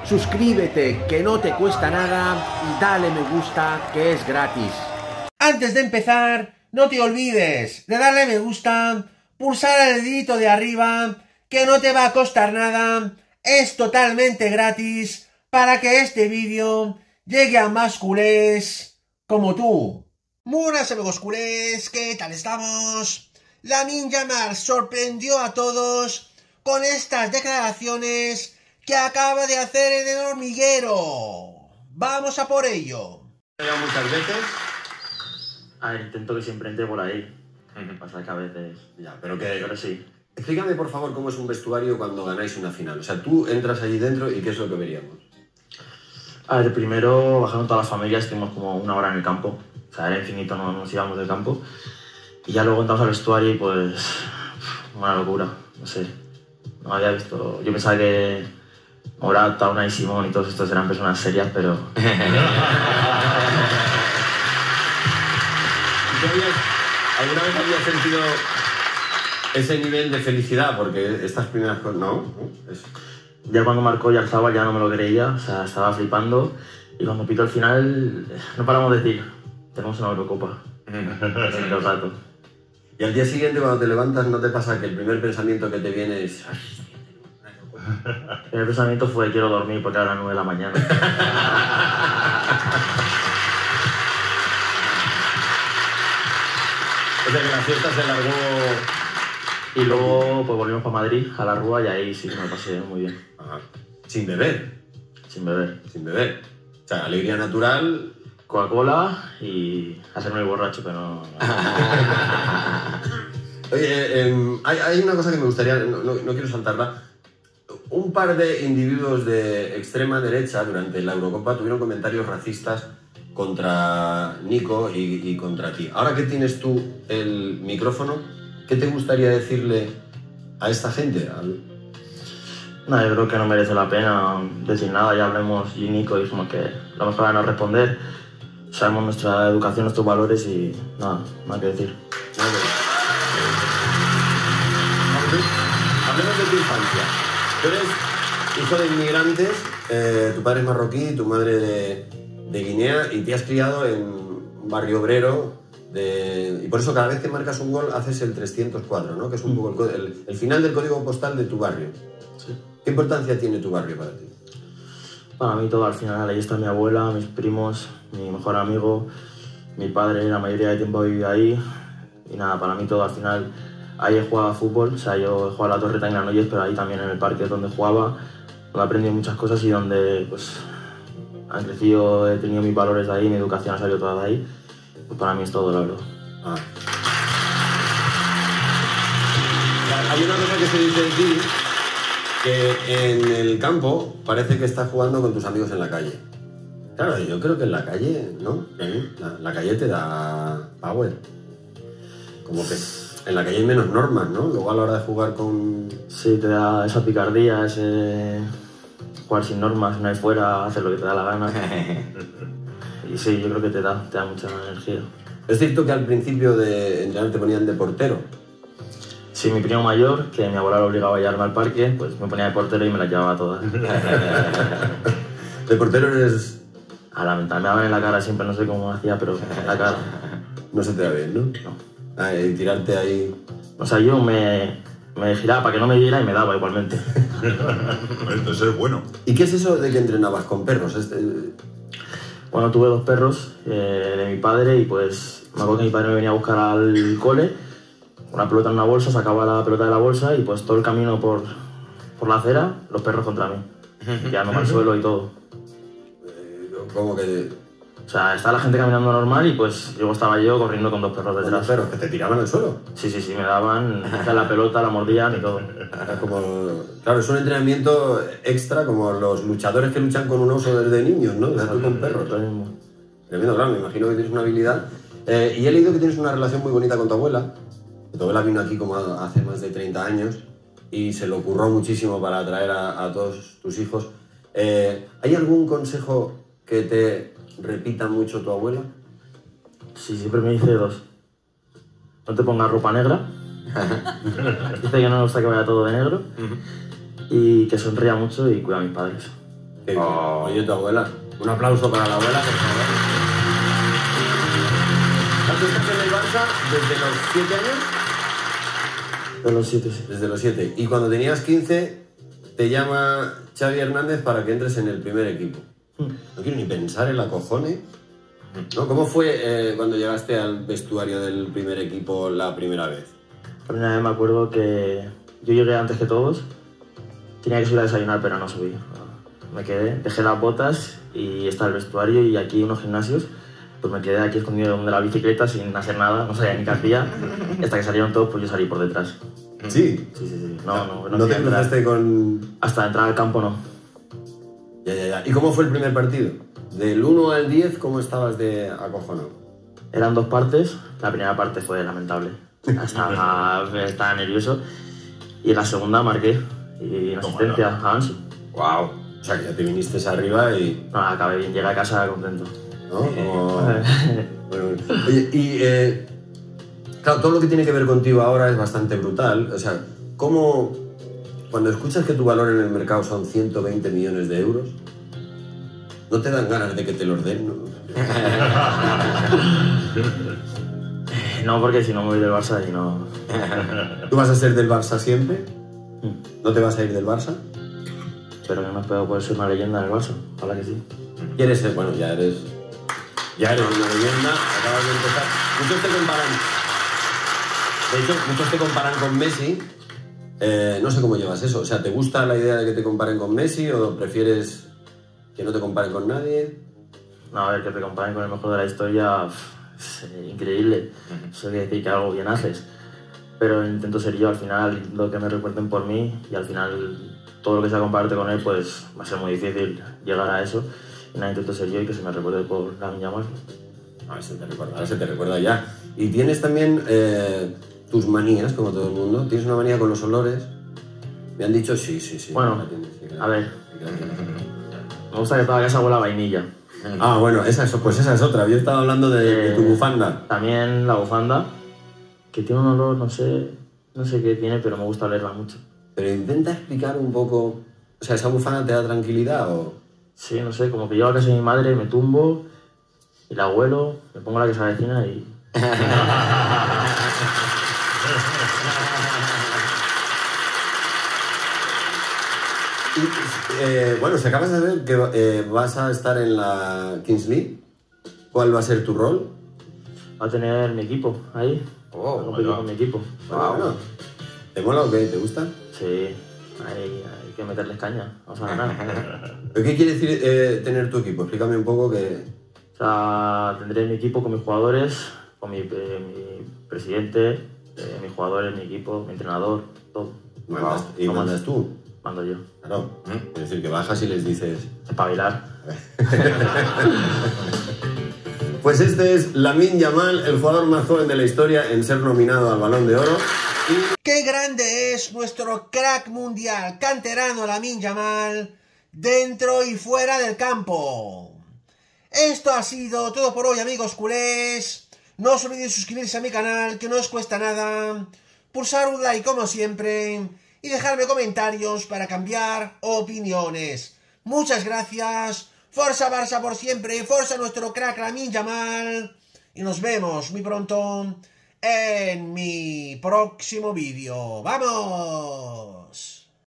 suscríbete, que no te cuesta nada, y dale me gusta, que es gratis. Antes de empezar, no te olvides de darle me gusta, pulsar el dedito de arriba, que no te va a costar nada, es totalmente gratis, para que este vídeo llegue a más culés como tú. Buenas amigos culés, ¿qué tal estamos? Lamine Yamal sorprendió a todos con estas declaraciones que acaba de hacer en el hormiguero. Vamos a por ello. Muchas veces. A ver, intento que siempre entre por ahí. Pasa que a veces... Ya, pero que... Pero sí. Explícame, por favor, cómo es un vestuario cuando ganáis una final. O sea, tú entras allí dentro y ¿qué es lo que veríamos? A ver, primero bajaron todas las familias, estuvimos como una hora en el campo. O sea, era infinito, no nos íbamos del campo. Y ya luego entramos al vestuario y pues... una locura, no sé. No había visto... Yo pensaba que Morata, Unai Simón y todos estos eran personas serias, pero... ¿Alguna vez habías sentido ese nivel de felicidad? Porque estas primeras cosas... ¿No? Ya cuando marcó Oyarzabal ya no me lo creía, o sea, estaba flipando. Y cuando pitó el final, no paramos de decir, tenemos una Eurocopa. Todo el rato. Y al día siguiente, cuando te levantas, ¿no te pasa que el primer pensamiento que te viene es... El pensamiento fue, quiero dormir porque era las 9 de la mañana. O sea que la fiesta se largó... Y luego pues volvimos para Madrid, a la Rúa, y ahí sí que me pasé muy bien. Ajá. Sin beber. Sin beber. Sin beber. O sea, alegría natural... Coca-Cola y hacerme el borracho, pero no... Oye, hay una cosa que me gustaría... No quiero saltarla. Un par de individuos de extrema derecha durante la Eurocopa tuvieron comentarios racistas contra Nico y contra ti. Ahora que tienes tú el micrófono, ¿qué te gustaría decirle a esta gente? No, yo creo que no merece la pena decir nada. Ya hablemos y Nico dijimos que lo mejor era no responder. Sabemos nuestra educación, nuestros valores y nada que decir. Hablemos de tu infancia. Tú eres hijo de inmigrantes, tu padre es marroquí, tu madre de Guinea, y te has criado en un barrio obrero, y por eso cada vez que marcas un gol haces el 304, ¿no? Que es un poco el final del código postal de tu barrio. Sí. ¿Qué importancia tiene tu barrio para ti? Para mí todo al final, ahí está mi abuela, mis primos, mi mejor amigo, mi padre, la mayoría de tiempo vive ahí. Y nada, para mí todo al final, ahí he jugado a fútbol, o sea, yo he jugado a la Torreta en Granollers, pero ahí también en el parque donde jugaba, donde he aprendido muchas cosas y donde pues han crecido, he tenido mis valores de ahí, mi educación ha salido toda de ahí. Pues para mí es todo, la verdad. Ah. Hay una cosa que se dice de ti, que en el campo parece que estás jugando con tus amigos en la calle. Claro, yo creo que en la calle, ¿no? La calle te da power. Como que en la calle hay menos normas, ¿no? Luego a la hora de jugar con... Sí, te da esa picardía, ese jugar sin normas, no hay fuera, hacer lo que te da la gana. Y sí, yo creo que te da mucha energía. Es cierto que al principio de entrenar te ponían de portero. Sí, mi primo mayor, que mi abuela lo obligaba a llevarme al parque, pues me ponía de portero y me las llevaba todas. De portero eres... A la mitad me daban en la cara siempre, no sé cómo hacía, pero en la cara. No se te da bien, ¿no? No. Y tirarte ahí... O sea, yo me giraba para que no me diera y me daba igualmente. Entonces es bueno. ¿Y qué es eso de que entrenabas con perros? Bueno, tuve 2 perros de mi padre y pues me acuerdo que mi padre me venía a buscar al cole, una pelota en una bolsa, sacaba la pelota de la bolsa y pues todo el camino por la acera, los perros contra mí, quedándome al suelo y todo. ¿Cómo que...? O sea, estaba la gente caminando normal y pues luego estaba yo corriendo con 2 perros ¿Con detrás. los perros que te tiraban al suelo? Sí, me daban la pelota, la mordían y todo. Claro, es un entrenamiento extra como los luchadores que luchan con un oso desde niños, ¿no? O sea, tú con perros. Tremendo, claro, me imagino que tienes una habilidad. Y he leído que tienes una relación muy bonita con tu abuela. Tu abuela vino aquí como hace más de 30 años y se lo curró muchísimo para atraer a todos tus hijos. ¿Hay algún consejo que te repita mucho tu abuela? Sí, siempre me dice 2. No te pongas ropa negra. Dice que no me gusta que vaya todo de negro. Y que sonría mucho y cuida a mis padres. Oye, tu abuela. Un aplauso para la abuela, por favor. ¿Has estado en el Barça desde los 7 años? De los 7, sí. Desde los 7. Y cuando tenías 15, te llama Xavi Hernández para que entres en el primer equipo. No quiero ni pensar en la cojones. ¿No? ¿Cómo fue cuando llegaste al vestuario del primer equipo la primera vez? La primera vez me acuerdo que yo llegué antes que todos. Tenía que subir a desayunar, pero no subí. Me quedé, dejé las botas y está el vestuario y aquí unos gimnasios. Pues me quedé aquí escondido de la bicicleta sin hacer nada, no sabía ni qué hacía. Y hasta que salieron todos, pues yo salí por detrás. ¿Sí? Sí. ¿No te cruzaste con...? Hasta entrar al campo no. Ya. ¿Y cómo fue el primer partido? Del 1 al 10, ¿cómo estabas de acojonado? Eran 2 partes. La primera parte fue lamentable. Estaba nervioso. Y en la segunda marqué. Y en asistencia a Ansu. ¡Wow! O sea, que ya te viniste arriba y... No, acabé bien. Llegué a casa contento. ¿No? Bueno. Oye, y... claro, todo lo que tiene que ver contigo ahora es bastante brutal. O sea, ¿cómo... Cuando escuchas que tu valor en el mercado son 120 millones de euros, ¿no te dan ganas de que te los den, no? No, porque si no me voy del Barça y no... ¿Tú vas a ser del Barça siempre? ¿No te vas a ir del Barça? Pero que no espero poder ser una leyenda del Barça. Ojalá que sí. ¿Quieres ser? Bueno, ya eres una leyenda, acabas de empezar. Muchos te comparan... De hecho, muchos te comparan con Messi. No sé cómo llevas eso. O sea, ¿te gusta la idea de que te comparen con Messi o prefieres que no te comparen con nadie? No, a ver, que te comparen con el mejor de la historia es increíble. Eso quiere decir que algo bien haces. Pero intento ser yo al final, lo que me recuerden por mí y al final todo lo que sea compararte con él pues va a ser muy difícil llegar a eso. Y nada, intento ser yo y que se me recuerde por Lamine Yamal. A ver, se te recuerda ya. Y tienes también tus manías, como todo el mundo. ¿Tienes una manía con los olores? Me han dicho sí. Bueno, claro. a ver, me gusta que toda la casa huela a vainilla. Ah, bueno, esa es otra. Yo estaba hablando de tu bufanda. También la bufanda, que tiene un olor, no sé qué tiene, pero me gusta olerla mucho. Pero intenta explicar un poco... O sea, ¿esa bufanda te da tranquilidad o...? Sí, no sé, como que llego a casa de mi madre, me tumbo y la huelo, me pongo la que se avecina y... Bueno, se acabas de ver que vas a estar en la Kings League. ¿Cuál va a ser tu rol? Va a tener mi equipo ahí. Oh, a competir con mi equipo. Bueno. ¿Te mola o qué? ¿Te gusta? Sí, hay que meterles caña, vamos a ganar. ¿Pero qué quiere decir tener tu equipo? Explícame un poco que... O sea, tendré mi equipo con mis jugadores, con mi presidente, mis jugadores, mi equipo, mi entrenador, todo. ¿Y mandas tú? Mando yo. Claro. Es decir, que bajas y les dices... Espabilar. Pues este es Lamine Yamal, el jugador más joven de la historia en ser nominado al Balón de Oro. ¡Qué grande es nuestro crack mundial canterano Lamine Yamal dentro y fuera del campo! Esto ha sido todo por hoy, amigos culés. No os olvidéis suscribirse a mi canal, que no os cuesta nada. Pulsar un like como siempre y dejarme comentarios para cambiar opiniones. Muchas gracias. Forza Barça por siempre. Forza nuestro crack Lamine Yamal. Y nos vemos muy pronto en mi próximo vídeo. ¡Vamos!